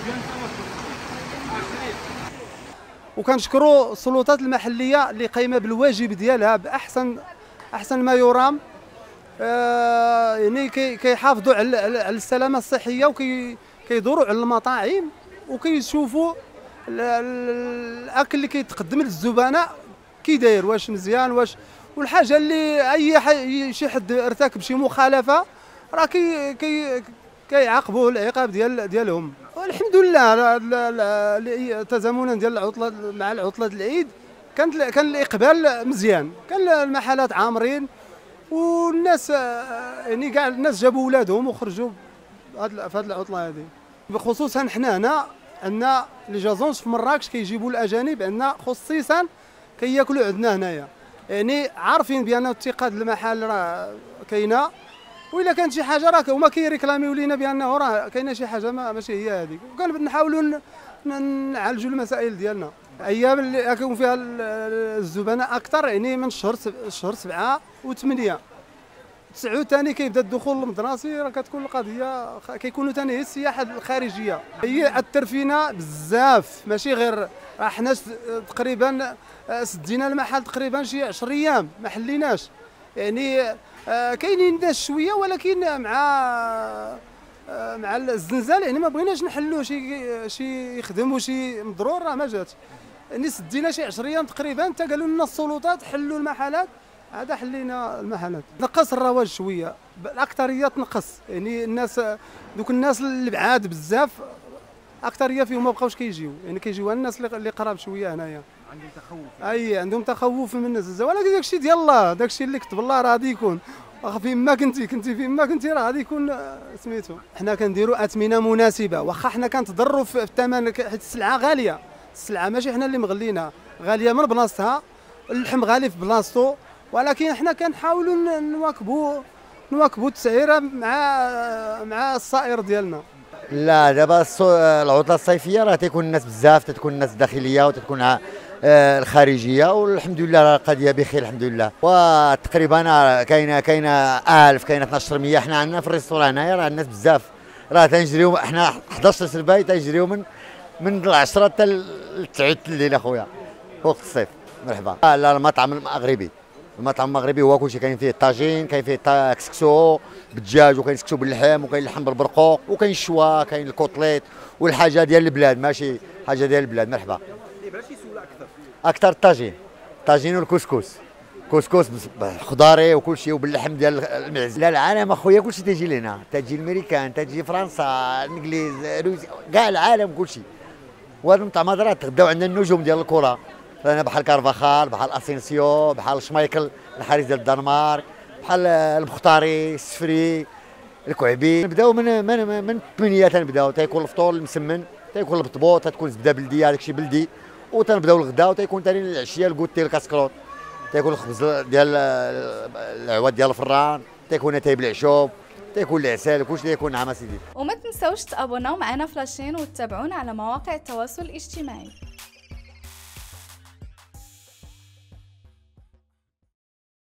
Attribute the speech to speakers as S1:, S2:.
S1: وكنشكروا السلطات المحليه اللي قايمه بالواجب ديالها باحسن ما يرام. يعني كيحافظوا على السلامه الصحيه وكيدوروا على المطاعم وكيشوفوا الاكل اللي كيتقدم للزبناء كي داير، واش مزيان والحاجه اللي شي حد ارتكب شي مخالفه راه كيعاقبوه العقاب ديالهم. والحمد لله تزامنا ديال العطله مع العطله العيد كان الاقبال مزيان، كان المحلات عامرين والناس يعني كاع الناس جابوا ولادهم وخرجوا في هذه العطله هذه. بخصوصا حنا هنا عندنا لي جازونس في مراكش كيجيبوا الاجانب عندنا خصيصا كياكلوا عندنا هنايا، يعني عارفين بان اتخاذ المحل راه كاينه، وإلا كانت شي حاجه راه هما كيريكلاميو لينا بانه راه كاينه شي حاجه ماشي هي هذيك، وكنحاولوا نعالجوا المسائل ديالنا. ايام اللي كيكون فيها الزبناء اكثر يعني من شهر 7 و8 9 ثاني كيبدا الدخول المدرسي، راه كتكون القضيه كيكونوا ثاني هي السياحه الخارجيه هي اثر فينا بزاف، ماشي غير راه حنا تقريبا سدينا المحل تقريبا شي 10 ايام ما حليناش، يعني كاينين ناس شويه ولكن مع الزنزال يعني ما بغيناش نحلوا شي يخدموا شي مضرور راه ما جات، يعني سدينا شي 10 ايام تقريبا حتى قالوا لنا السلطات حلوا المحلات، هذا حلينا المحلات. نقص الرواج شويه، الاكثريه تنقص، يعني الناس دوك الناس اللي بعاد بزاف اكثريه فيهم ما بقاوش كيجيو، يعني كيجيو الناس اللي قراب شويه هنايا.
S2: عندهم تخوف.
S1: عندهم تخوف من الزلزال، ولكن داكشي ديال الله، داكشي اللي كتب الله راه غادي يكون، واخا فين ما كنتي فين ما كنتي راه غادي يكون سميتو. حنا كنديروا اثمنه مناسبه، واخا حنا كنتضروا في الثمن حيت السلعه غاليه، السلعه ماشي حنا اللي مغلينها، غاليه من بلاصتها، اللحم غالي في بلاصتو، ولكن حنا كنحاولوا نواكبوا التسعيره مع الصائر ديالنا.
S3: لا دابا العطله الصيفيه راه تيكون الناس بزاف، تتكون الناس الداخليه وتتكون الخارجيه، والحمد لله راه القضيه بخير الحمد لله. وتقريبا كاينه 1000 كاينه 1200. حنا عندنا في الريستوران هنايا راه الناس بزاف، راه تنجريو حنا 11 سرباي تنجريو من العشرة حتى ل9 الليل اخويا وقت الصيف. مرحبا. لا المطعم المغربي، المطعم المغربي هو كلشي، كاين فيه الطاجين، كاين فيه كسكسو بالدجاج، وكاين كسكسو باللحم، وكاين اللحم بالبرقوق، وكاين الشوا، كاين الكوطليت والحاجه ديال البلاد، ماشي حاجه ديال البلاد. مرحبا.
S2: بلاش يسولوا
S3: اكثر الطاجين والكسكس، كسكس خضاري وكلشي وباللحم ديال المعز. لا العالم اخويا كلشي تيجي لهنا، تجي الامريكان، تجي فرنسا، الانجليز، روسيا، كاع العالم كلشي. وهذا المطعم هذا راه تغداو عندنا النجوم ديال الكره، رانا بحال كارفاخال، بحال اسينسيو، بحال شمايكل الحارس ديال الدنمارك، بحال المختاري، السفري، الكعبي. نبداو من 8 تنبداو، تيكون الفطور المسمن، تيكون البطبوط، تتكون زبده بلديه هذاك الشيء بلدي، وتنبداو الغداء، وتيكون ثاني العشيه الكوتي الكاسكروط، تيكون الخبز ديال العواد ديال الفران، تيكون اتاي بالعشوب، تيكون العسل، كلشي تيكون نعم اسيدي.
S4: وما تنساوش تابوناو معنا في لاشين وتتابعونا على مواقع التواصل الاجتماعي.